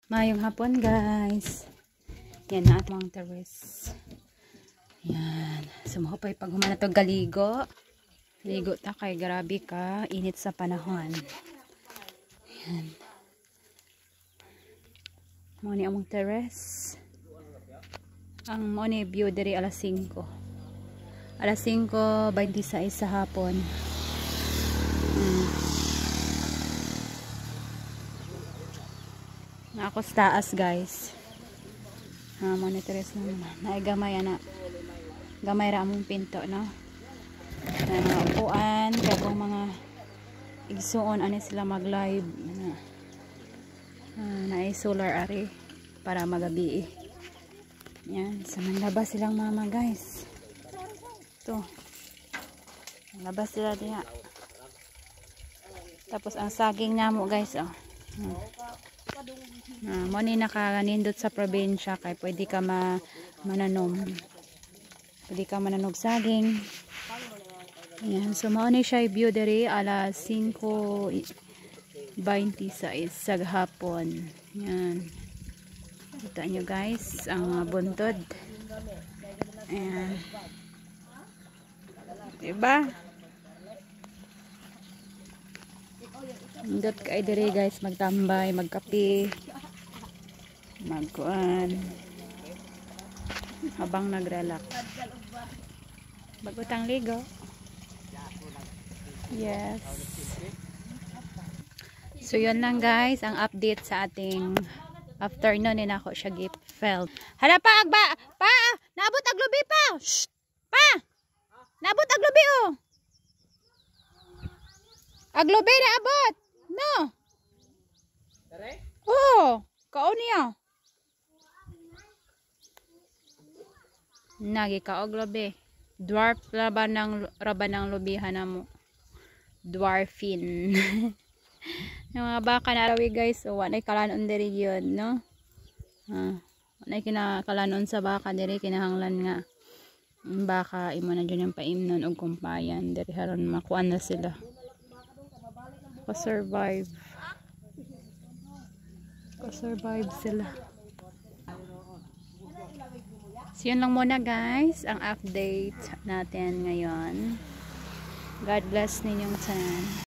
Mayong hapon guys. Yan na atong terrace. Yan. Sumupay pag humana to galigo. Ligo ta kay grabe ka. Init sa panahon. Yan. Muni among terrace. Ang muni view diri alas 5. Alas 5:26 sa hapon. Na ako sa taas guys. Monitores naman. Naigamay na. Gamay ra among pinto no. Na mga upuan, kaya kung mga igsuon ani sila mag-live na solar array para magabi. Yan, sa manlabas silang mama guys. Ito. Labas sila diha. Tapos ang saging namo guys oh. Mo ni nakanindot sa probinsya kay pwede ka mananom. Pwede ka mananog saging. Yan, so mo ni siya view diri alas 5:26 sa hapon. Yan. Kita nyo guys ang buntod. Ayan. Diba? Indot kay diri guys magtambay, magkape, magkuan habang nagrelax. Bagutang ligo. Yes. So yun lang guys ang update sa ating afternoon din ako siya gift felt. Hala pa agba, pa, naabot ang lubi pa. Shh. Pa. Naabot ang lubi oh. Aglobe na abot. No. Tare? Oh, kao niya. Nagi kao globe. Dwarf raban ng lubihan na mo. Dwarfin. Yung mga baka na rawi guys, so wanay kalanon diri yun, no? Wanay kinakalanon sa baka diri kinahanglan nga. Baka imo na dyan yung paimnon og kumpayan diri haron makuan na sila. Survive sila. So yun lang muna guys ang update natin ngayon. God bless ninyong tanan.